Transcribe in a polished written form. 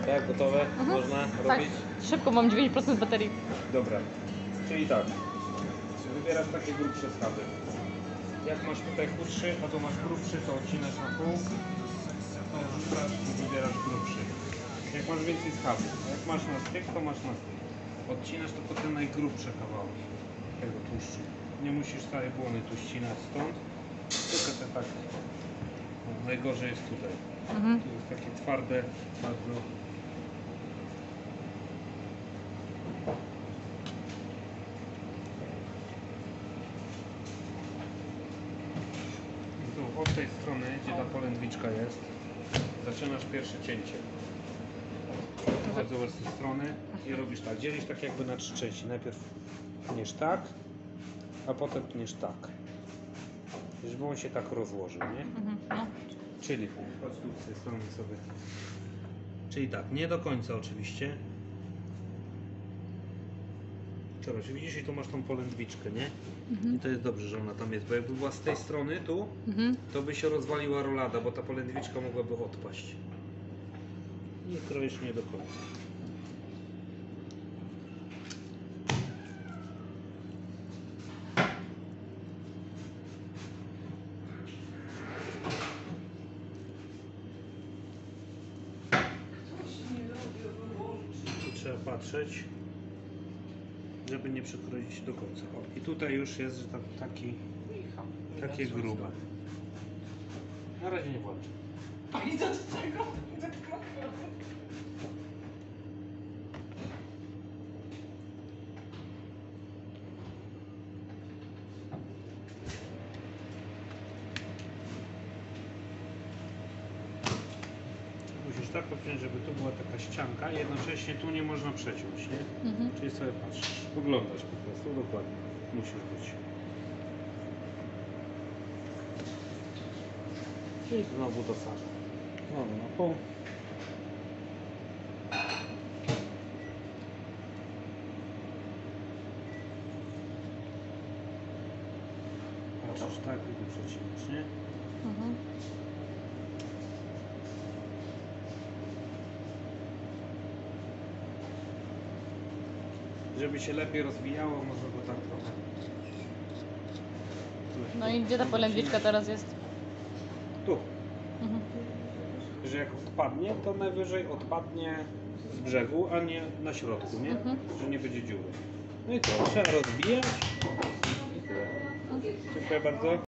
Tak, gotowe? Można Tak, robić? szybko, mam 9% baterii. Dobra. Czyli tak. Wybierasz takie grubsze schaby. Jak masz tutaj chudszy, a tu masz grubszy, to odcinasz na pół. To rzucasz i wybierasz grubszy. Jak masz więcej schabów. A jak masz na styk, to masz na styk. Odcinasz to potem najgrubsze kawałki tego tłuszczu. Nie musisz całej błony tu ścinać stąd, tylko te tak. No, najgorzej jest tutaj. To jest takie twarde, bardzo. I tu od tej strony, gdzie ta polędwiczka jest, zaczynasz pierwsze cięcie. Bardzo z tej strony i robisz tak, dzielisz tak jakby na 3 części. Najpierw tniesz tak, a potem tniesz tak. Żeby on się tak rozłożył, nie? No. Czyli, chodź tu z tej strony sobie. Czyli tak, nie do końca oczywiście. Zobacz, widzisz, i tu masz tą polędwiczkę, nie? I to jest dobrze, że ona tam jest, bo jakby była z tej strony tu, to by się rozwaliła rolada, bo ta polędwiczka mogłaby odpaść. I kroisz nie do końca. Tu trzeba patrzeć, żeby nie przekroić do końca. O, i tutaj już jest, że takie grube. Na razie nie włączę. I do tego? Musisz tak podpiąć, żeby tu była taka ścianka, jednocześnie tu nie można przeciąć, nie? Czyli sobie patrzysz, oglądać po prostu, dokładnie. Musisz być. I znowu to samo. Znowu na pół. Patrzysz tak i tu przecinasz, nie? Żeby się lepiej rozwijało, może go tak trochę. No i gdzie ta polędwiczka teraz jest? Tu. Że jak odpadnie, to najwyżej odpadnie z brzegu, a nie na środku, nie? Że nie będzie dziury. No i to trzeba rozbijać. I tyle. Dziękuję bardzo.